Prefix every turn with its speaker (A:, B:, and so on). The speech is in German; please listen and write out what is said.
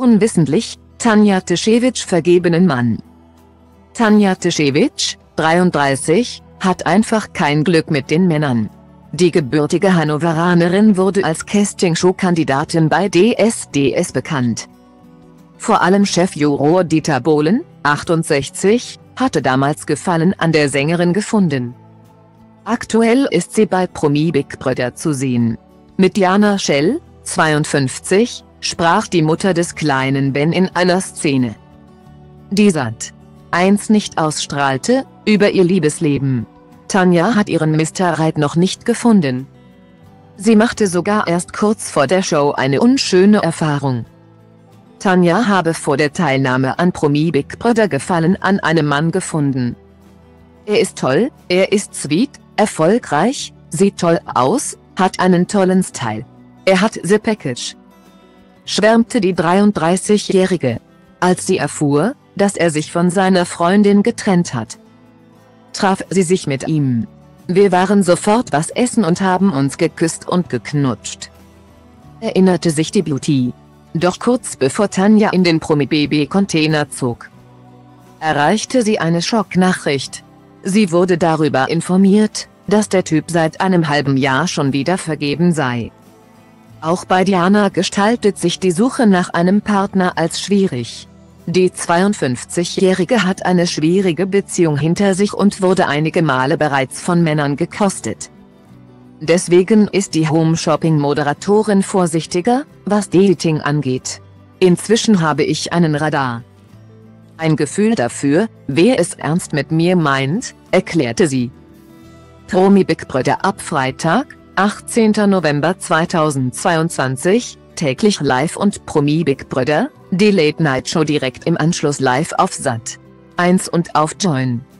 A: unwissentlich, Tanja Tischewitsch vergebenen Mann. Tanja Tischewitsch, 33, hat einfach kein Glück mit den Männern. Die gebürtige Hannoveranerin wurde als Castingshow-Kandidatin bei DSDS bekannt. Vor allem Chefjuror Dieter Bohlen, 68, hatte damals Gefallen an der Sängerin gefunden. Aktuell ist sie bei Promi Big Brother zu sehen. Mit Jana Schell, 52, sprach die Mutter des kleinen Ben in einer Szene, die Sat.1 nicht ausstrahlte, über ihr Liebesleben. Tanja hat ihren Mr. Right noch nicht gefunden. Sie machte sogar erst kurz vor der Show eine unschöne Erfahrung. Tanja habe vor der Teilnahme an Promi Big Brother Gefallen an einem Mann gefunden. Er ist toll, er ist sweet, erfolgreich, sieht toll aus, hat einen tollen Style. Er hat the package, schwärmte die 33-Jährige. Als sie erfuhr, dass er sich von seiner Freundin getrennt hat, traf sie sich mit ihm. Wir waren sofort was essen und haben uns geküsst und geknutscht, erinnerte sich die Beauty. Doch kurz bevor Tanja in den Promi-Baby-Container zog, erreichte sie eine Schocknachricht. Sie wurde darüber informiert, dass der Typ seit einem halben Jahr schon wieder vergeben sei. Auch bei Diana gestaltet sich die Suche nach einem Partner als schwierig. Die 52-Jährige hat eine schwierige Beziehung hinter sich und wurde einige Male bereits von Männern gekostet. Deswegen ist die Home-Shopping-Moderatorin vorsichtiger, was Dating angeht. Inzwischen habe ich einen Radar. Ein Gefühl dafür, wer es ernst mit mir meint, erklärte sie. Promi Big Brother ab Freitag, 18. November 2022, täglich live und Promi Big Brother, die Late-Night-Show direkt im Anschluss live auf Sat.1 und auf Join.